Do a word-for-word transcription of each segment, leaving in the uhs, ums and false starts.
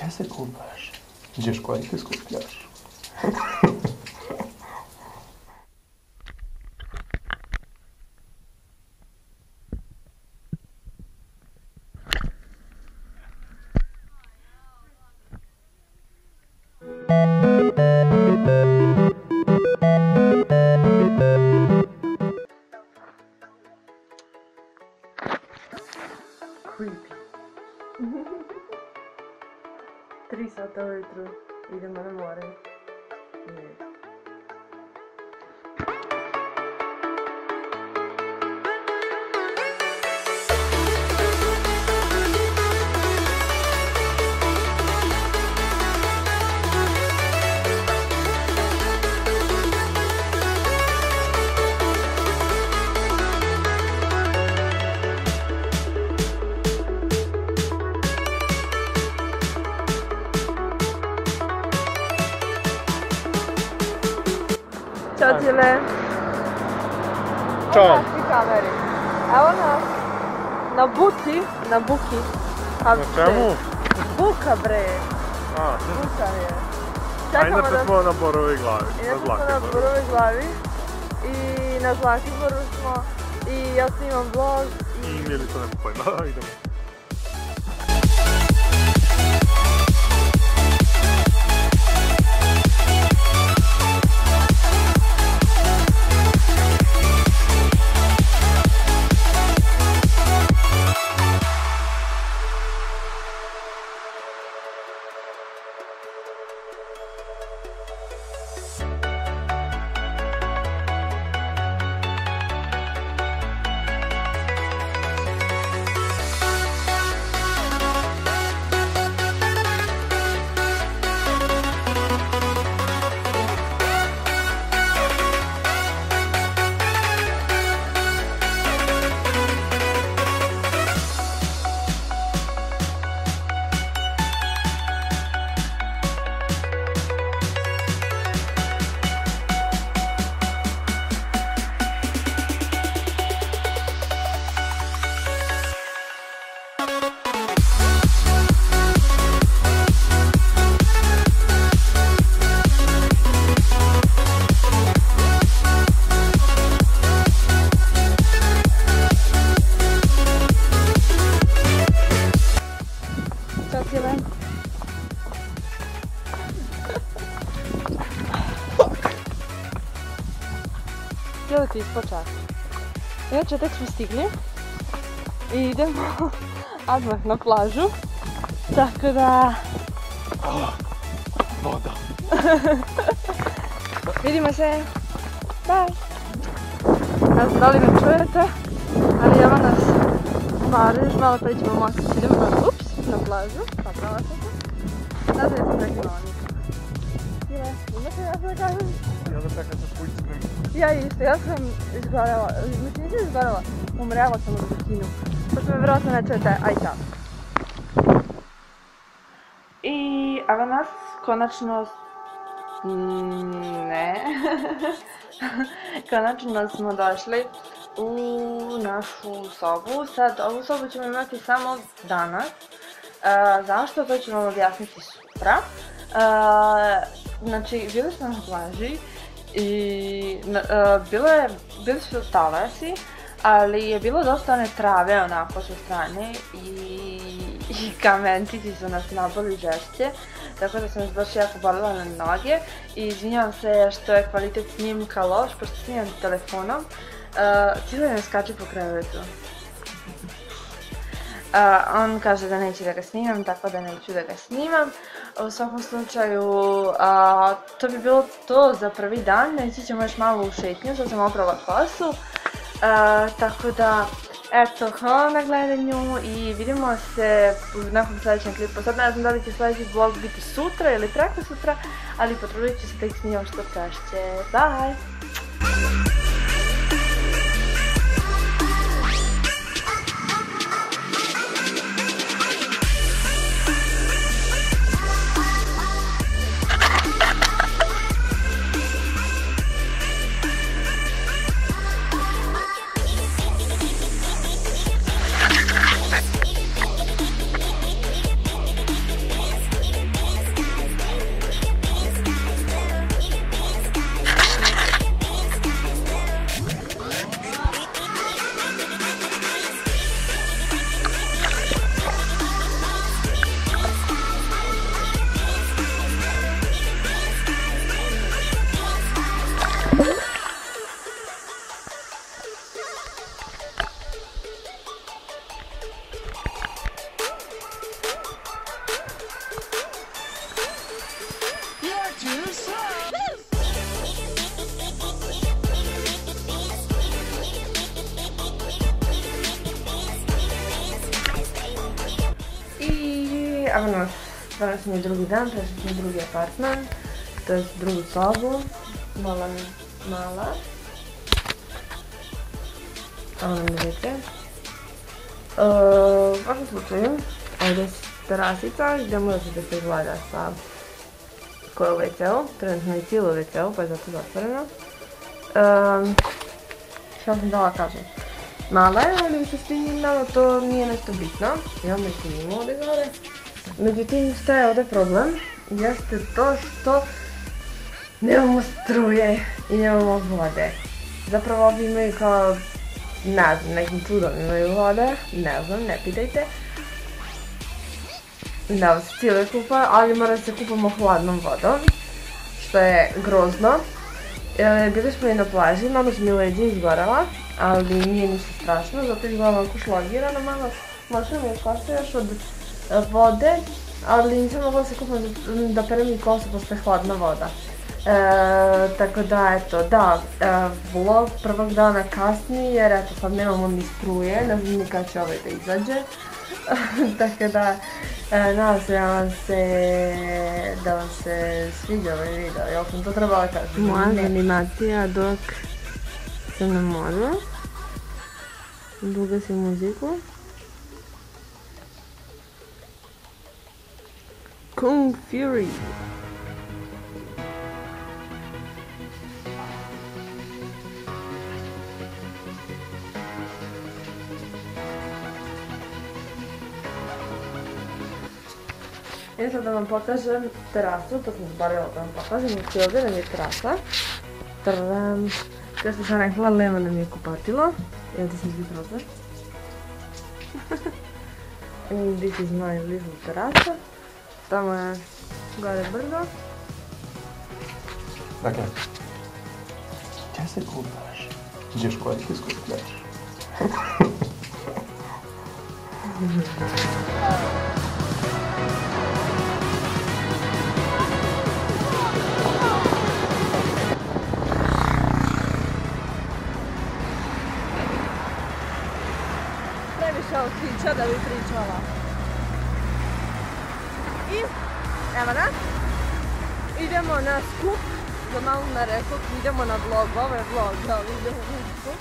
Gdje se kupaš? Gdješ koliko iskupljaš? Creepy. Tri sata ujutru idemo na more. Ne. Ćao Tile! Ćao! Svi kameri. Evo nas na buci, na buki. Na čemu? Buka bre! A, Buka je. a inače smo na Borovoj glavi. Inače smo na Borovoj glavi. I na Zlatiboru smo. I ja snimam vlog. I Milica nema pojma, idemo. Htjela ti ispočati. Inače, tek smo stigli i idemo odmah na plažu, tako da... Voda! Vidimo se! Bye! Ne znam da li me čujete, ali evo nas u Maru, još malo pre ćemo mostiti, idemo na, ups, na plažu, pa prava sam se. Ne znam da sam prekinula nikom. Ile, imate ja da kažem? Ja da čekam sa špujcima. Ja isto, ja sam izgorela, mislim nisam izgorela, umrela sam u bikinu. Pošto me vjerojatno ne čujete, aj ta. I evo nas, konačno... Ne... konačno smo došli u našu sobu. Sad, ovu sobu ćemo imati samo danas. Uh, zašto? To ću vam objasniti sutra. Uh, znači, bili smo na plaži i uh, bilo je, bili su talasi, ali je bilo dosta one trave onako sa strane i, i kamenčići su nas naboli žešće, tako da sam se baš jako bolila na noge i izvinjavam se što je kvalitet snimka loš, pošto snimam telefonom. Uh, cijelo ne skače po krevetu. Uh, on kaže da neće da ga snimam, tako da neću da ga snimam. U svakom slučaju, uh, to bi bilo to za prvi dan, ići ćemo još malo u šetnju, sad sam oprala kosu. Uh, tako da, eto, hvala na gledanju i vidimo se u nekom sljedećem klipu. Sad ne znam da li će sljedeći vlog biti sutra ili preko sutra, ali potrudit ću se da ih snimam što češće. Bye! evo nas, danas mi je drugi dan, prešli smo u drugi apartman, to je drugu sobu, mala, mala. Evo nam vidite. U svakom slučaju, ovdje je terasica gdje možete da se izgleda sa koja je u ve ce u, trenutno je cijelo u ve ce u pa je zato zatvoreno. Šta sam dala kažem? Mala je, ali sa svim nama to nije nešto bitno. Ja mi snimimo ovdje gore. Međutim, šta je ovdje problem? Jeste to što nemamo struje i nemamo vode. Zapravo ovi imaju kao, ne znam, nekim čudom imaju vode, ne znam, ne pitajte. Da se cijelo kupa, ali mora se kupamo hladnom vodom, što je grozno. Bili smo i na plaži, malo sam mi leđe izgorala, ali nije ništa strašno, zato izgledam ovako šlagirano malo. Mašina mi je kosa još od vode, ali nisam mogla se kupam da perem i kosu posle hladna voda. Tako da, eto, da, vlog prvog dana kasni, jer eto sad nemamo ni struje, ne znam ni kada će ovaj da izađe. Tako da, nadam se da vam se, da vam se sviđa ovaj video, jel sam to trebala kažem? Moja animacija dok sam na moru. Ugasim muziku. Kung Fury. I sad da vam pokažem terasu, to sam zaboravila da vam pokažem, znači ovdje nam je terasa. Tadam! Kao što sam rekla, levo nam je kupatilo. I ovdje sam zbiti prozor. And this is my little terasa. Tamo je gore brdo. Dakle, gdje se kupaš? Ideš kod ih iskupljaš. Previše otića da bi pričala. I, evo nas, idemo na skup, za malo ne rekao, idemo na vlog, ovo je vlog, da idemo na skup.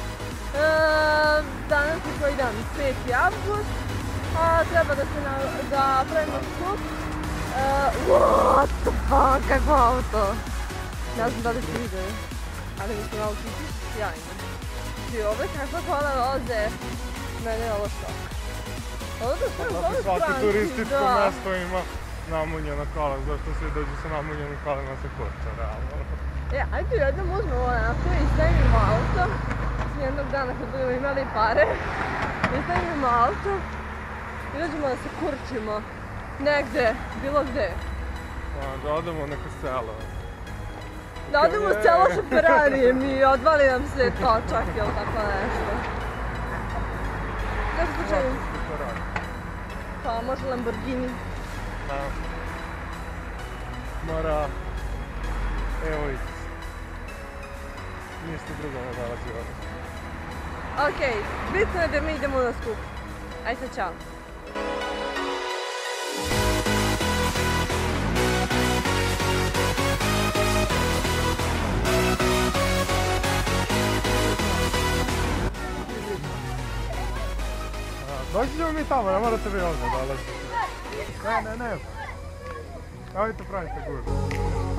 Danas je koji dan, peti avgust, a treba da se da pravimo skup. What the fuck, kako auto? Ne znam da li ste videli, ali mislim autići sjajno. I ovdje kakva kola voze, mene je ovo šok. Ovdje sve u ovoj Svaki stranci, turističko da. mjesto ima namunjena kola, zašto svi dođu sa namunjenim kolima se koča, realno. E, ajde jednom uzmemo onako i stavimo auto. Jednog dana kad budemo imali pare, i stavimo auto i dođemo da se kurčimo. Negde, bilo gde. Da odemo u neko selo. Da odemo u selo sa Ferrarijem i odvali nam se točak ili tako nešto. U nekom slučaju, pa može Lamborghini. Da. Mora... Evo i... Ništa drugo ne dolazi ovdje. Okej, bitno je da mi idemo na skup. Aj sad, čao. Doći ćemo mi tamo, ne morate vi ovdje dolaziti. Ne, ne, ne. Ajde pravite gužu.